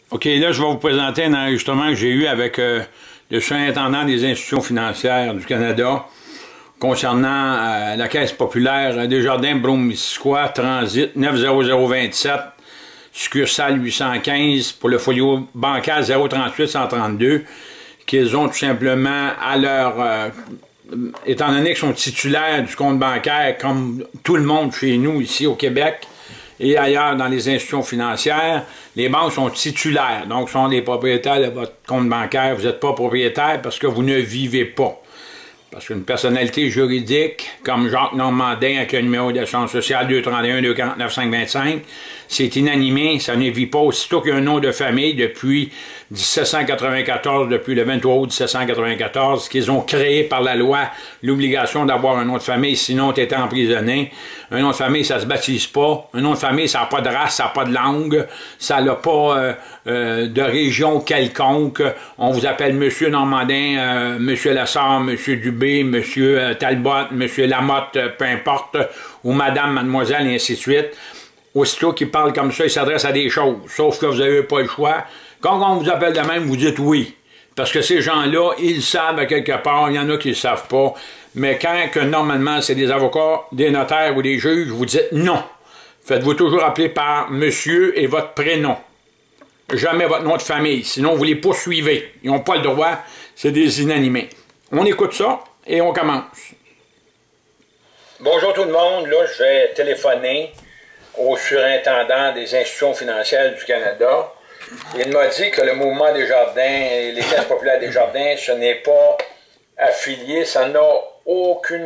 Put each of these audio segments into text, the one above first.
OK, là, je vais vous présenter un enregistrement que j'ai eu avec le surintendant des institutions financières du Canada concernant la Caisse populaire Desjardins-Brome-Missisquoi, transit 90027, succursale 815 pour le folio bancaire 038-132, qu'ils ont tout simplement à leur... étant donné qu'ils sont titulaires du compte bancaire, comme tout le monde chez nous ici au Québec, et ailleurs dans les institutions financières, les banques sont titulaires, donc sont les propriétaires de votre compte bancaire. Vous n'êêtes pas propriétaire parce que vous ne vivez pas. Parce qu'une personnalité juridique, comme Jacques Normandin avec un numéro d'assurance sociale 231-249-525, c'est inanimé, ça ne vit pas aussitôt qu'il y a un nom de famille depuis 1794, depuis le 23 août 1794, qu'ils ont créé par la loi l'obligation d'avoir un nom de famille, sinon tu étais emprisonné. Un nom de famille, ça se baptise pas. Un nom de famille, ça n'a pas de race, ça n'a pas de langue, ça n'a pas de région quelconque. On vous appelle Monsieur Normandin, Monsieur Lassard, Monsieur Dubé, Monsieur Talbot, Monsieur Lamotte, peu importe, ou Madame, Mademoiselle, et ainsi de suite. Aussitôt qu'il parle comme ça, il s'adresse à des choses, sauf que vous n'avez pas le choix. Quand on vous appelle de même, vous dites oui. Parce que ces gens-là, ils savent à quelque part, il y en a qui ne le savent pas. Mais quand que normalement c'est des avocats, des notaires ou des juges, vous dites non. Faites-vous toujours appeler par monsieur et votre prénom. Jamais votre nom de famille, sinon vous les poursuivez. Ils n'ont pas le droit, c'est des inanimés. On écoute ça et on commence. Bonjour tout le monde, là je vais téléphoner au surintendant des institutions financières du Canada. Il m'a dit que le mouvement Desjardins et les Caisses populaires Desjardins, ce n'est pas affilié, ça n'a aucun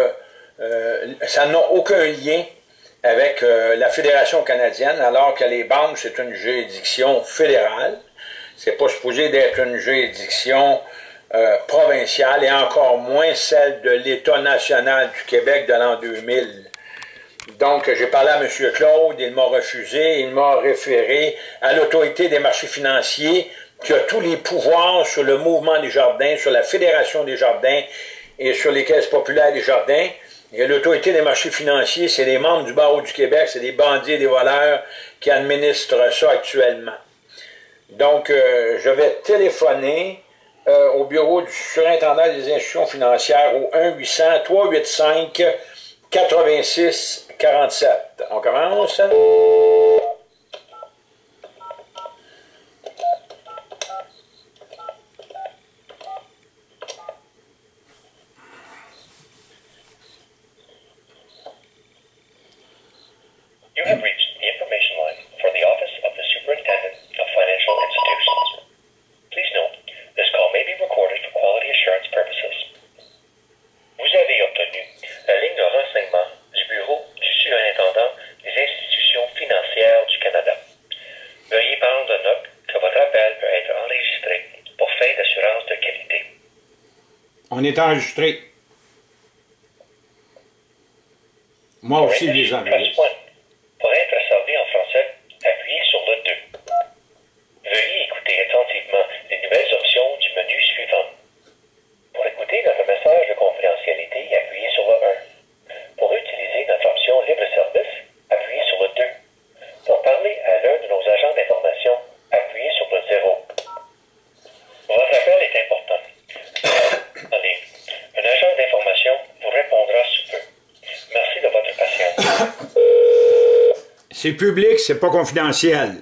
lien avec la Fédération canadienne, alors que les banques, c'est une juridiction fédérale. C'est pas supposé d'être une juridiction provinciale, et encore moins celle de l'État national du Québec de l'an 2000. Donc, j'ai parlé à M. Claude, il m'a refusé, il m'a référé à l'autorité des marchés financiers qui a tous les pouvoirs sur le mouvement Desjardins, sur la Fédération Desjardins et sur les Caisses populaires Desjardins. Et l'autorité des marchés financiers, c'est les membres du barreau du Québec, c'est des bandits et des voleurs qui administrent ça actuellement. Donc, je vais téléphoner au bureau du surintendant des institutions financières au 1-800-385-86-47. On commence. You have reached the information line for the Office of the Superintendent of Financial Institutions. Please note, this call may be recorded for quality assurance purposes. Vous avez obtenu la ligne de renseignement du Bureau du surintendant des institutions financières du Canada. Veuillez prendre note que votre appel peut être enregistré pour fin d'assurance de qualité. On est enregistré. Moi aussi, je les enregistre. Pour être servi en français, appuyez sur le 2. Veuillez écouter attentivement les nouvelles options du menu suivant. Pour écouter notre message de confidentialité, appuyez sur le 1. Pour utiliser notre option libre-service, appuyez sur le 2. Pour parler à l'un de nos agents d'information, appuyez sur le 0. Votre appel est important. Allez, un agent d'information vous répondra sous peu. Merci de votre patience. C'est public, c'est pas confidentiel.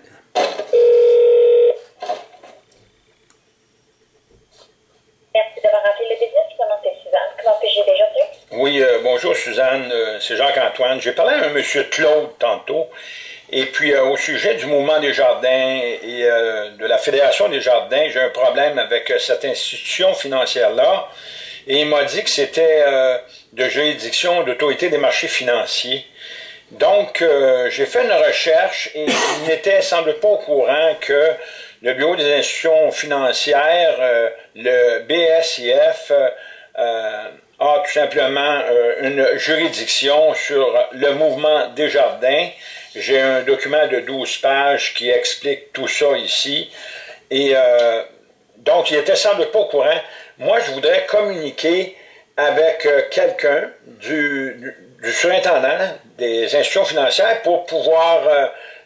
Merci d'avoir appelé le business. Mon nom c'est Suzanne. Comment puis-je aider aujourd'hui? Oui, bonjour Suzanne, c'est Jacques-Antoine. J'ai parlé à un monsieur Claude tantôt, et puis au sujet du mouvement Desjardins et de la Fédération Desjardins, j'ai un problème avec cette institution financière-là, et il m'a dit que c'était de juridiction d'autorité des marchés financiers. Donc, j'ai fait une recherche et il n'était sans doute pas au courant que le Bureau des institutions financières, le BSIF, a tout simplement une juridiction sur le mouvement Desjardins. J'ai un document de 12 pages qui explique tout ça ici. Et donc, il était sans doute pas au courant. Moi, je voudrais communiquer avec quelqu'un du surintendant des institutions financières pour pouvoir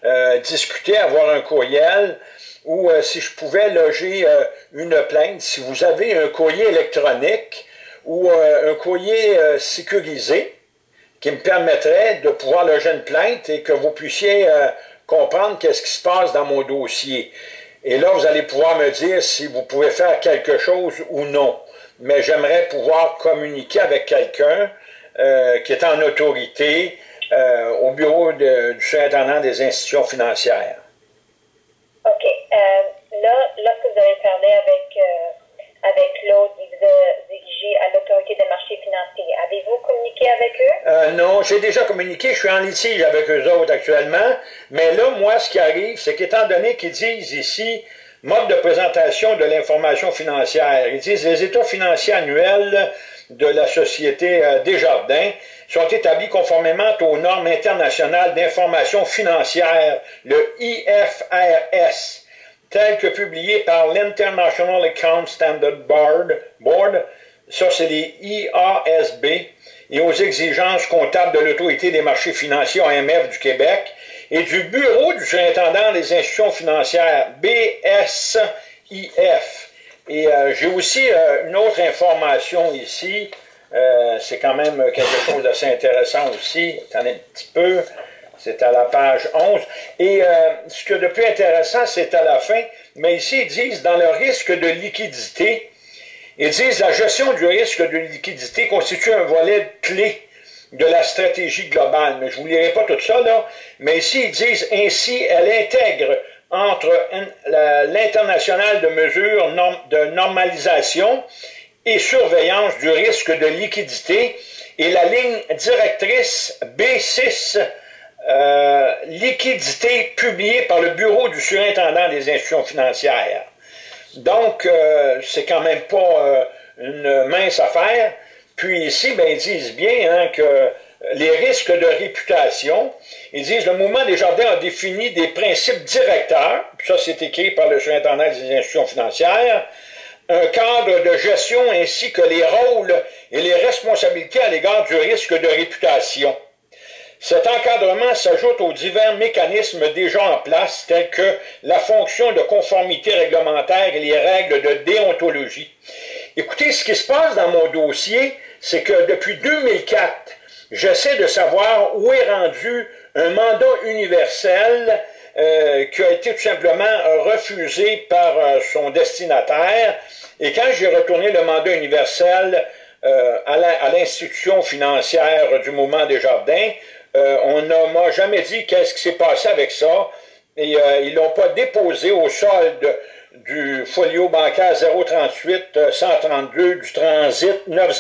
discuter, avoir un courriel, ou si je pouvais loger une plainte, si vous avez un courrier électronique ou un courrier sécurisé qui me permettrait de pouvoir loger une plainte et que vous puissiez comprendre qu'est-ce qui se passe dans mon dossier. Et là, vous allez pouvoir me dire si vous pouvez faire quelque chose ou non. Mais j'aimerais pouvoir communiquer avec quelqu'un qui est en autorité au bureau du surintendant des institutions financières. OK. Lorsque vous avez parlé avec Claude, il vous a dirigé à l'autorité des marchés financiers. Avez-vous communiqué avec eux? Non, j'ai déjà communiqué. Je suis en litige avec eux autres actuellement. Mais là, moi, ce qui arrive, c'est qu'étant donné qu'ils disent ici mode de présentation de l'information financière, ils disent les états financiers annuels de la société Desjardins sont établis conformément aux normes internationales d'information financière, le IFRS, tel que publié par l'International Account Standard Board, ça c'est les IASB, et aux exigences comptables de l'Autorité des marchés financiers AMF du Québec et du Bureau du surintendant des institutions financières, BSIF. Et j'ai aussi une autre information ici, c'est quand même quelque chose d'assez intéressant aussi, attendez un petit peu, c'est à la page 11, et ce que de plus intéressant, c'est à la fin, mais ici ils disent dans le risque de liquidité, ils disent la gestion du risque de liquidité constitue un volet clé de la stratégie globale, mais je ne vous lirai pas tout ça là, mais ici ils disent ainsi elle intègre entre l'international de mesures de normalisation et surveillance du risque de liquidité et la ligne directrice B6 liquidité publiée par le Bureau du surintendant des institutions financières. Donc, c'est quand même pas une mince affaire. Puis ici, ben, ils disent bien que les risques de réputation, ils disent le mouvement Desjardins a défini des principes directeurs, puis ça c'est écrit par le surintendant des institutions financières, un cadre de gestion ainsi que les rôles et les responsabilités à l'égard du risque de réputation. Cet encadrement s'ajoute aux divers mécanismes déjà en place, tels que la fonction de conformité réglementaire et les règles de déontologie. Écoutez, ce qui se passe dans mon dossier, c'est que depuis 2004, j'essaie de savoir où est rendu un mandat universel qui a été tout simplement refusé par son destinataire. Et quand j'ai retourné le mandat universel à l'institution financière du mouvement Desjardins, on ne m'a jamais dit qu'est-ce qui s'est passé avec ça. Et ils ne l'ont pas déposé au solde du folio bancaire 038 132 du transit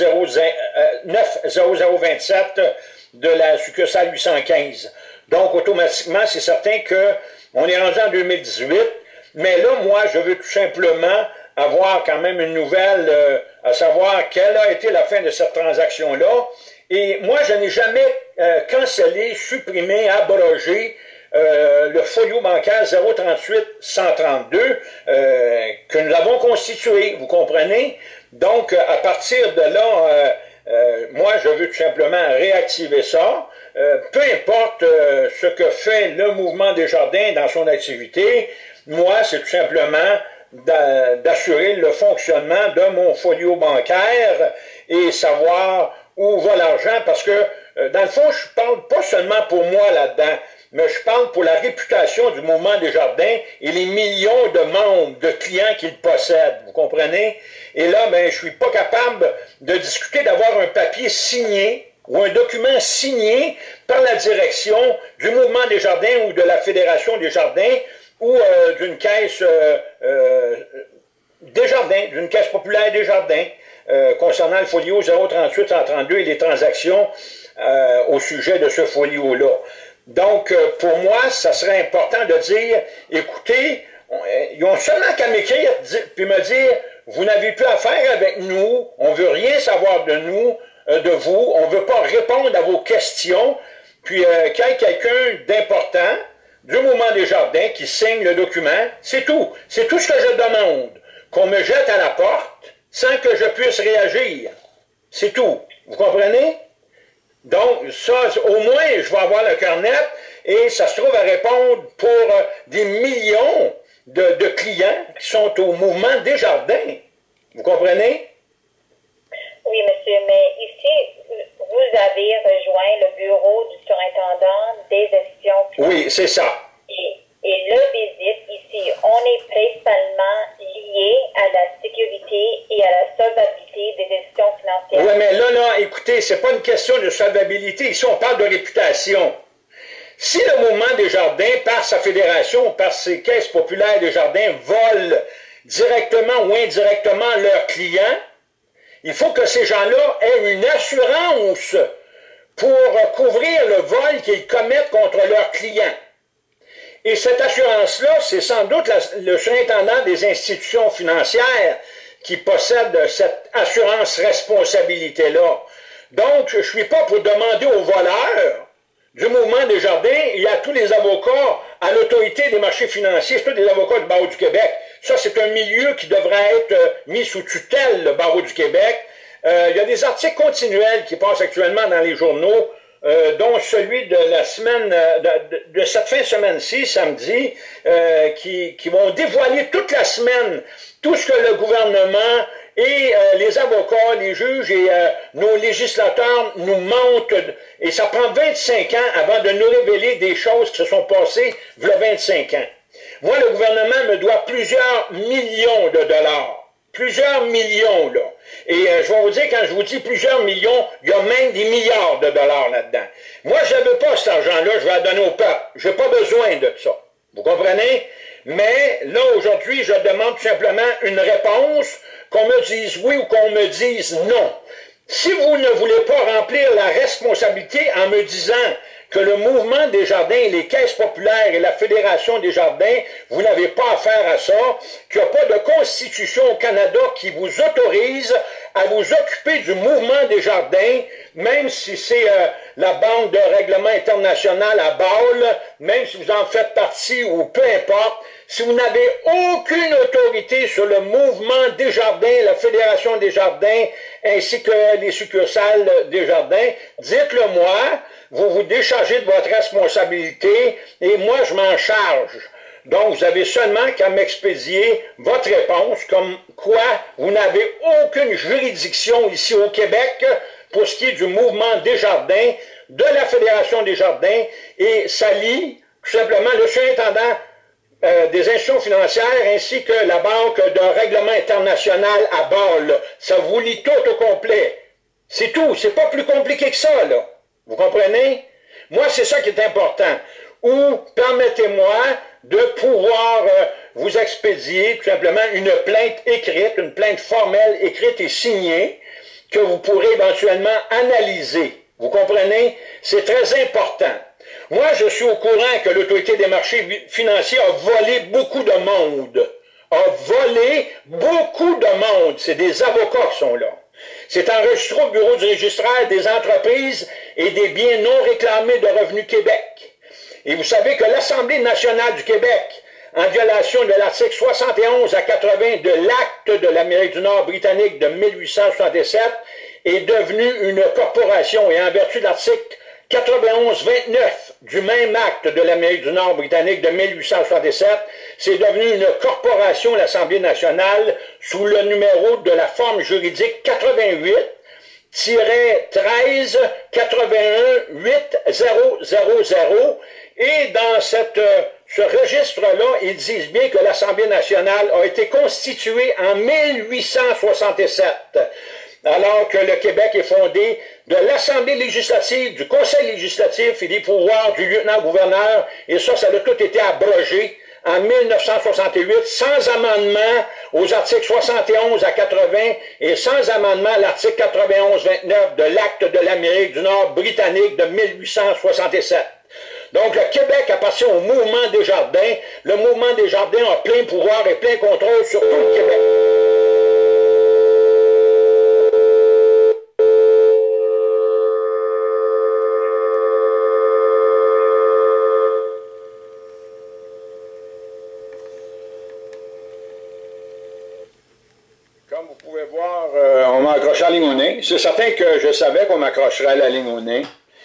90027 de la succursale 815. Donc, automatiquement, c'est certain qu'on est rendu en 2018, mais là, moi, je veux tout simplement avoir quand même une nouvelle, à savoir quelle a été la fin de cette transaction-là. Et moi, je n'ai jamais cancellé, supprimé, abrogé le folio bancaire 038-132 que nous avons constitué, vous comprenez? Donc, à partir de là, moi, je veux tout simplement réactiver ça. Peu importe ce que fait le mouvement Desjardins dans son activité, moi, c'est tout simplement d'assurer le fonctionnement de mon folio bancaire et savoir où va l'argent, parce que, dans le fond, je parle pas seulement pour moi là-dedans, mais je parle pour la réputation du mouvement Desjardins et les millions de membres, de clients qu'il possède, vous comprenez? Et là, ben, je suis pas capable de discuter d'avoir un papier signé ou un document signé par la direction du mouvement Desjardins ou de la Fédération Desjardins ou d'une caisse Desjardins, d'une caisse populaire Desjardins, concernant le folio 038-132 et les transactions au sujet de ce folio-là. Donc, pour moi, ça serait important de dire, écoutez, ils ont seulement qu'à m'écrire puis me dire, vous n'avez plus affaire avec nous, on ne veut rien savoir de nous, de vous, on ne veut pas répondre à vos questions, puis qu'il y ait quelqu'un d'important du mouvement Desjardins qui signe le document, c'est tout. C'est tout ce que je demande, qu'on me jette à la porte sans que je puisse réagir. C'est tout. Vous comprenez? Donc, ça, au moins, je vais avoir le cœur net et ça se trouve à répondre pour des millions de clients qui sont au mouvement Desjardins. Vous comprenez? Oui, monsieur, mais ici, vous avez rejoint le bureau du surintendant des institutions financières. Oui, c'est ça. Et le visite ici, on est principalement lié à la sécurité et à la solvabilité des institutions financières. Oui, mais là, écoutez, c'est pas une question de solvabilité. Ici, on parle de réputation. Si le mouvement Desjardins, par sa fédération, par ses caisses populaires Desjardins, volent directement ou indirectement leurs clients, il faut que ces gens-là aient une assurance pour couvrir le vol qu'ils commettent contre leurs clients. Et cette assurance-là, c'est sans doute le surintendant des institutions financières qui possède cette assurance responsabilité-là. Donc, je ne suis pas pour demander aux voleurs du mouvement Desjardins et à tous les avocats à l'autorité des marchés financiers, c'est tous des avocats du Barreau du Québec. Ça, c'est un milieu qui devrait être mis sous tutelle, le Barreau du Québec. Il y a des articles continuels qui passent actuellement dans les journaux, dont celui de la semaine, de cette fin de semaine-ci, samedi, qui vont dévoiler toute la semaine tout ce que le gouvernement et les avocats, les juges et nos législateurs nous mentent. Et ça prend 25 ans avant de nous révéler des choses qui se sont passées il y a 25 ans. Moi, le gouvernement me doit plusieurs millions de dollars. Plusieurs millions, là. Et je vais vous dire, quand je vous dis plusieurs millions, il y a même des milliards de dollars là-dedans. Moi, je ne veux pas cet argent-là, je vais la donner au peuple. Je n'ai pas besoin de ça. Vous comprenez? Mais là, aujourd'hui, je demande tout simplement une réponse, qu'on me dise oui ou qu'on me dise non. Si vous ne voulez pas remplir la responsabilité en me disant que le mouvement Desjardins, les caisses populaires et la Fédération Desjardins, vous n'avez pas affaire à ça, qu'il n'y a pas de constitution au Canada qui vous autorise à vous occuper du mouvement Desjardins, même si c'est la Banque de règlement international à Bâle, même si vous en faites partie ou peu importe, si vous n'avez aucune autorité sur le mouvement Desjardins, la Fédération Desjardins, ainsi que les succursales Desjardins, dites-le moi, vous vous déchargez de votre responsabilité et moi je m'en charge. Donc vous avez seulement qu'à m'expédier votre réponse, comme quoi vous n'avez aucune juridiction ici au Québec pour ce qui est du mouvement Desjardins, de la Fédération Desjardins, et ça lie tout simplement le surintendant des institutions financières ainsi que la Banque de règlement international à Bâle. Ça vous lie tout au complet. C'est tout, c'est pas plus compliqué que ça, là. Vous comprenez? Moi, c'est ça qui est important. Ou permettez-moi de pouvoir vous expédier tout simplement une plainte écrite, une plainte formelle écrite et signée que vous pourrez éventuellement analyser. Vous comprenez? C'est très important. Moi, je suis au courant que l'autorité des marchés financiers a volé beaucoup de monde. A volé beaucoup de monde. C'est des avocats qui sont là. C'est enregistré au bureau du registraire des entreprises et des biens non réclamés de Revenu Québec. Et vous savez que l'Assemblée nationale du Québec, en violation de l'article 71 à 80 de l'Acte de l'Amérique du Nord britannique de 1867, est devenue une corporation et en vertu de l'article 91-29 du même acte de l'Amérique du Nord britannique de 1867, c'est devenu une corporation, l'Assemblée nationale, sous le numéro de la forme juridique 88-13 81 8000, et dans ce registre-là, ils disent bien que l'Assemblée nationale a été constituée en 1867. Alors que le Québec est fondé de l'Assemblée législative, du Conseil législatif et des pouvoirs du lieutenant-gouverneur, et ça a tout été abrogé en 1968, sans amendement aux articles 71 à 80 et sans amendement à l'article 91-29 de l'Acte de l'Amérique du Nord britannique de 1867. Donc, le Québec appartient au mouvement Desjardins. Le mouvement Desjardins a plein pouvoir et plein contrôle sur tout le Québec. Comme vous pouvez voir, on m'a accroché à la ligne au nez. C'est certain que je savais qu'on m'accrocherait à la ligne au nez.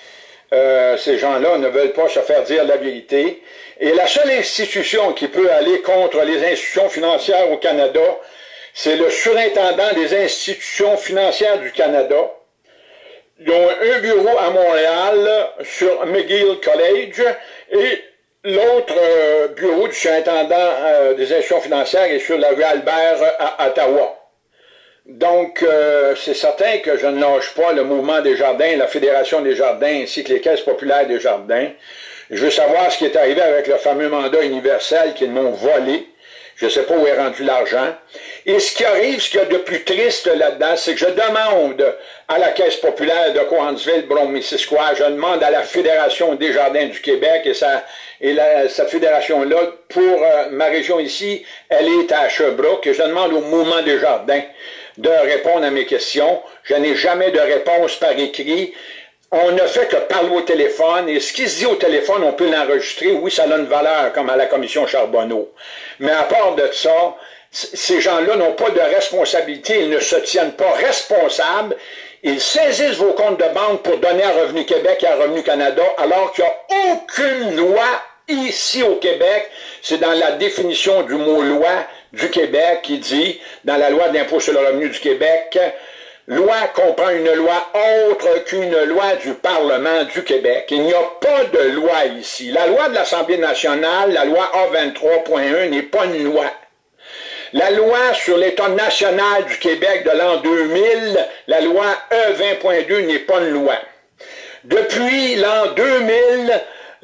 Ces gens-là ne veulent pas se faire dire la vérité. Et la seule institution qui peut aller contre les institutions financières au Canada, c'est le surintendant des institutions financières du Canada. Ils ont un bureau à Montréal sur McGill College et l'autre bureau du surintendant des institutions financières est sur la rue Albert à Ottawa. Donc, c'est certain que je ne lâche pas le mouvement des jardins, la Fédération des jardins ainsi que les caisses populaires des jardins. Je veux savoir ce qui est arrivé avec le fameux mandat universel qu'ils m'ont volé. Je ne sais pas où est rendu l'argent. Et ce qui arrive, ce qu'il y a de plus triste là-dedans, c'est que je demande à la Caisse populaire de Cowansville, Brome-Missisquoi, je demande à la Fédération des jardins du Québec, cette fédération-là, pour ma région ici, elle est à Sherbrooke, et je demande au mouvement des jardins de répondre à mes questions. Je n'ai jamais de réponse par écrit. On ne fait que parler au téléphone, et ce qui se dit au téléphone, on peut l'enregistrer. Oui, ça a une valeur, comme à la commission Charbonneau. Mais à part de ça, ces gens-là n'ont pas de responsabilité, ils ne se tiennent pas responsables. Ils saisissent vos comptes de banque pour donner à Revenu Québec et à Revenu Canada, alors qu'il n'y a aucune loi ici au Québec. C'est dans la définition du mot « loi » du Québec qui dit, dans la loi d'impôt sur le revenu du Québec, loi comprend une loi autre qu'une loi du Parlement du Québec. Il n'y a pas de loi ici. La loi de l'Assemblée nationale, la loi A23.1, n'est pas une loi. La loi sur l'État national du Québec de l'an 2000, la loi E20.2 n'est pas une loi. Depuis l'an 2000,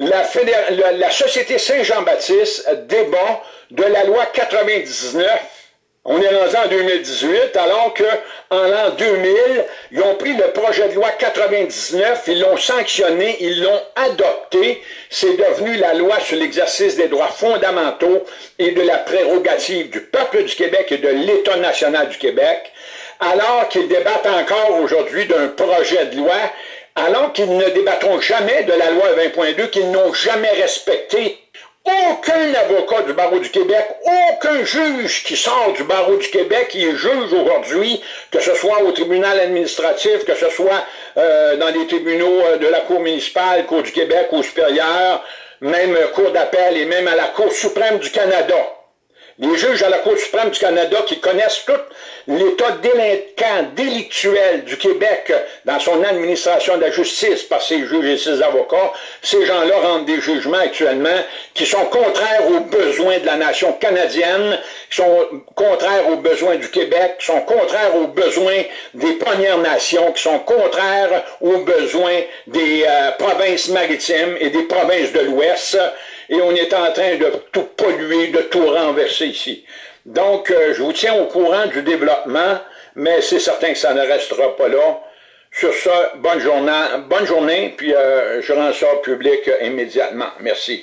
la Société Saint-Jean-Baptiste débat de la loi 99. On est rendu en 2018, alors qu'en l'an 2000, ils ont pris le projet de loi 99, ils l'ont sanctionné, ils l'ont adopté. C'est devenu la loi sur l'exercice des droits fondamentaux et de la prérogative du peuple du Québec et de l'État national du Québec, alors qu'ils débattent encore aujourd'hui d'un projet de loi, alors qu'ils ne débattront jamais de la loi 20.2, qu'ils n'ont jamais respecté. Aucun avocat du barreau du Québec, aucun juge qui sort du barreau du Québec, qui est juge aujourd'hui, que ce soit au tribunal administratif, que ce soit dans les tribunaux de la Cour municipale, Cour du Québec, Cour supérieure, même Cour d'appel et même à la Cour suprême du Canada. Les juges à la Cour suprême du Canada qui connaissent tout l'état délinquant, délictuel du Québec dans son administration de la justice par ses juges et ses avocats, ces gens-là rendent des jugements actuellement qui sont contraires aux besoins de la nation canadienne, qui sont contraires aux besoins du Québec, qui sont contraires aux besoins des Premières Nations, qui sont contraires aux besoins des provinces maritimes et des provinces de l'Ouest. Et on est en train de tout polluer, de tout renverser ici. Donc, je vous tiens au courant du développement, mais c'est certain que ça ne restera pas là. Sur ça, bonne journée, puis je rends ça public immédiatement. Merci.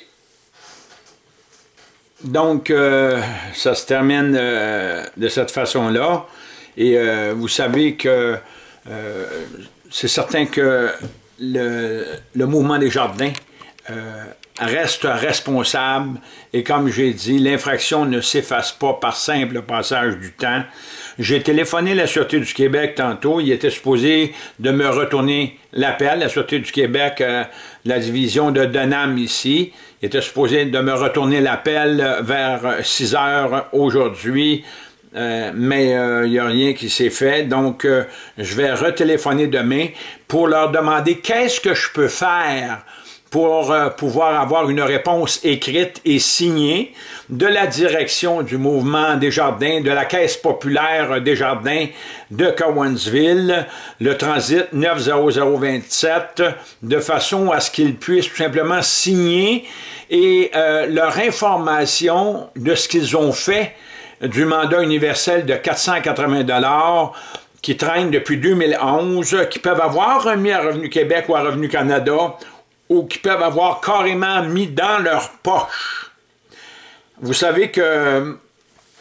Donc, ça se termine de cette façon-là. Et vous savez que c'est certain que le mouvement des jardins reste responsable et comme j'ai dit, l'infraction ne s'efface pas par simple passage du temps. J'ai téléphoné à la Sûreté du Québec tantôt, il était supposé de me retourner l'appel, la Sûreté du Québec, la division de Denham ici, il était supposé de me retourner l'appel vers 6 heures aujourd'hui, mais il n'y a rien qui s'est fait, donc je vais retéléphoner demain pour leur demander qu'est-ce que je peux faire pour pouvoir avoir une réponse écrite et signée de la direction du mouvement des jardins, de la Caisse populaire des jardins de Cowansville, le transit 90027, de façon à ce qu'ils puissent tout simplement signer et leur information de ce qu'ils ont fait du mandat universel de 480 $ qui traîne depuis 2011, qui peuvent avoir remis à Revenu Québec ou à Revenu Canada, ou qui peuvent avoir carrément mis dans leur poche. Vous savez que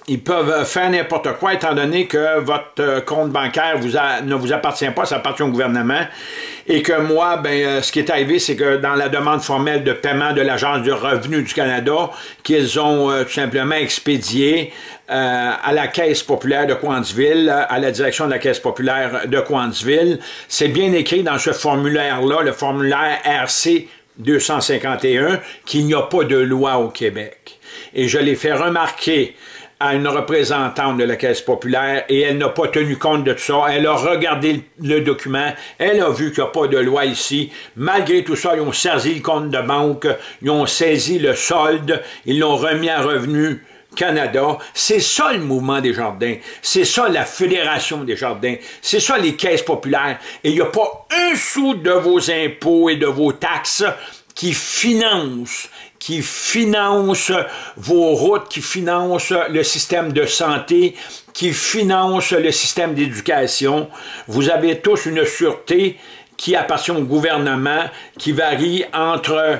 ils peuvent faire n'importe quoi, étant donné que votre compte bancaire ne vous appartient pas, ça appartient au gouvernement. Et que moi, ce qui est arrivé, c'est que dans la demande formelle de paiement de l'Agence du revenu du Canada, qu'ils ont tout simplement expédié à la Caisse populaire de Coansville, à la direction de la Caisse populaire de Coansville, c'est bien écrit dans ce formulaire-là, le formulaire RC 251, qu'il n'y a pas de loi au Québec. Et je l'ai fait remarquer à une représentante de la Caisse populaire et elle n'a pas tenu compte de tout ça. Elle a regardé le document, elle a vu qu'il n'y a pas de loi ici. Malgré tout ça, ils ont saisi le compte de banque, ils ont saisi le solde, ils l'ont remis à Revenu Canada. C'est ça le mouvement des jardins, c'est ça la Fédération des jardins, c'est ça les caisses populaires. Et il n'y a pas un sou de vos impôts et de vos taxes qui finance vos routes, qui finance le système de santé, qui finance le système d'éducation. Vous avez tous une sûreté qui appartient au gouvernement, qui varie entre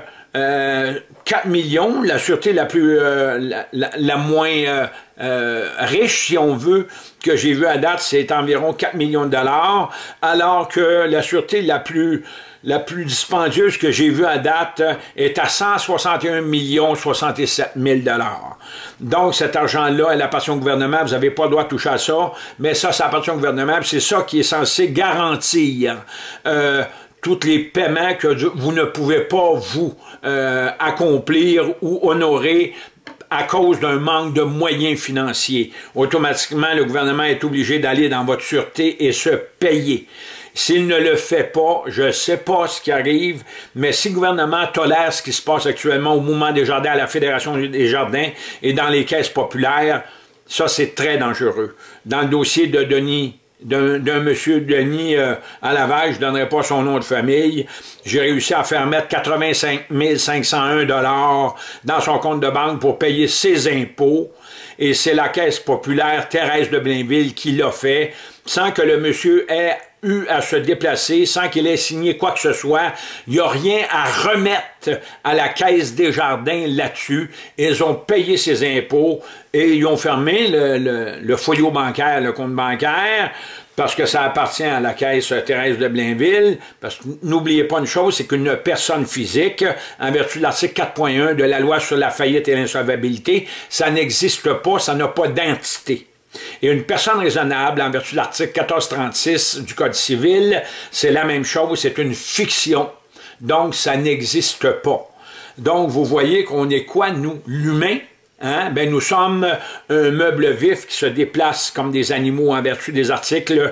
4 millions, la sûreté la plus la moins riche, si on veut, que j'ai vu à date, c'est environ 4 millions de dollars, alors que la sûreté la plus dispendieuse que j'ai vue à date est à 161 67 000 $. Donc, cet argent-là, elle appartient au gouvernement, vous n'avez pas le droit de toucher à ça, mais ça appartient au gouvernement, c'est ça qui est censé garantir tous les paiements que vous ne pouvez pas, vous, accomplir ou honorer à cause d'un manque de moyens financiers. Automatiquement, le gouvernement est obligé d'aller dans votre sûreté et se payer. S'il ne le fait pas, je ne sais pas ce qui arrive, mais si le gouvernement tolère ce qui se passe actuellement au Mouvement des jardins, à la Fédération des jardins et dans les caisses populaires, ça c'est très dangereux. Dans le dossier de Denis, d'un monsieur Denis à Laval, je ne donnerai pas son nom de famille, j'ai réussi à faire mettre 85 501 $ dans son compte de banque pour payer ses impôts, et c'est la Caisse populaire Thérèse de Blainville qui l'a fait, sans que le monsieur ait eu à se déplacer, sans qu'il ait signé quoi que ce soit. Il n'y a rien à remettre à la Caisse des jardins là-dessus. Ils ont payé ses impôts et ils ont fermé le foyer bancaire, le compte bancaire, parce que ça appartient à la Caisse Thérèse de Blainville. Parce que n'oubliez pas une chose, c'est qu'une personne physique, en vertu de l'article 4.1 de la loi sur la faillite et l'insolvabilité, ça n'existe pas, ça n'a pas d'entité. Et une personne raisonnable, en vertu de l'article 1436 du Code civil, c'est la même chose, c'est une fiction. Donc, ça n'existe pas. Donc, vous voyez qu'on est quoi, nous, l'humain? Hein? Ben, nous sommes un meuble vif qui se déplace comme des animaux en vertu des articles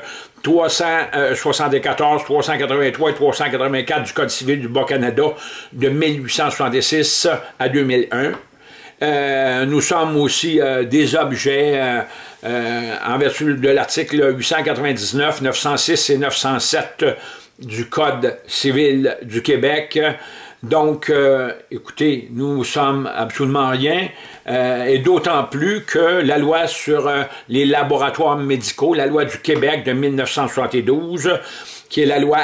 374, 383 et 384 du Code civil du Bas-Canada de 1866 à 2001. Nous sommes aussi des objets en vertu de l'article 899, 906 et 907 du Code civil du Québec. Donc, écoutez, nous sommes absolument rien, et d'autant plus que la loi sur les laboratoires médicaux, la loi du Québec de 1972, qui est la loi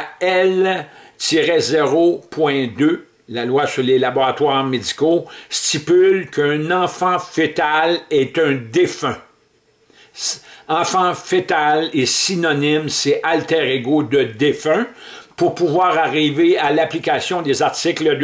L-0.2, la loi sur les laboratoires médicaux, stipule qu'un enfant fœtal est un défunt. Enfant fœtal est synonyme, c'est alter ego de défunt, pour pouvoir arriver à l'application des articles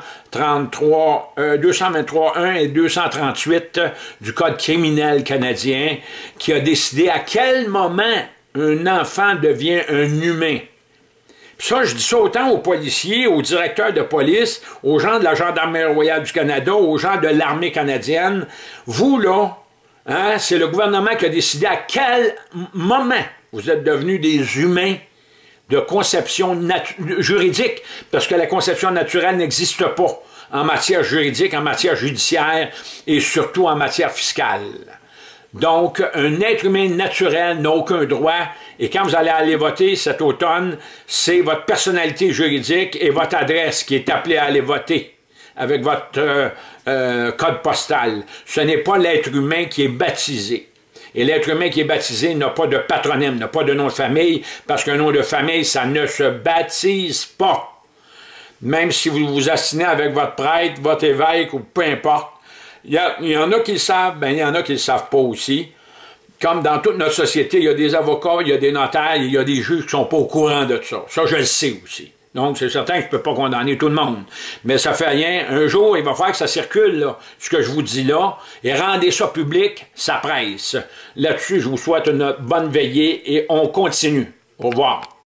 223.1 et 238 du Code criminel canadien, qui a décidé à quel moment un enfant devient un humain. Ça, je dis ça autant aux policiers, aux directeurs de police, aux gens de la Gendarmerie royale du Canada, aux gens de l'armée canadienne. Vous, là, hein, c'est le gouvernement qui a décidé à quel moment vous êtes devenus des humains de conception juridique, parce que la conception naturelle n'existe pas en matière juridique, en matière judiciaire et surtout en matière fiscale. Donc, un être humain naturel n'a aucun droit, et quand vous allez aller voter cet automne, c'est votre personnalité juridique et votre adresse qui est appelée à aller voter avec votre code postal. Ce n'est pas l'être humain qui est baptisé. Et l'être humain qui est baptisé n'a pas de patronyme, n'a pas de nom de famille, parce qu'un nom de famille, ça ne se baptise pas. Même si vous vous assinez avec votre prêtre, votre évêque, ou peu importe, Il y en a qui le savent, ben il y en a qui ne le savent pas aussi. Comme dans toute notre société, il y a des avocats, il y a des notaires, il y a des juges qui ne sont pas au courant de ça. Ça, je le sais aussi. Donc, c'est certain que je ne peux pas condamner tout le monde. Mais ça fait rien. Un jour, il va falloir que ça circule, là, ce que je vous dis là, et rendez ça public, ça presse. Là-dessus, je vous souhaite une bonne veillée et on continue. Au revoir.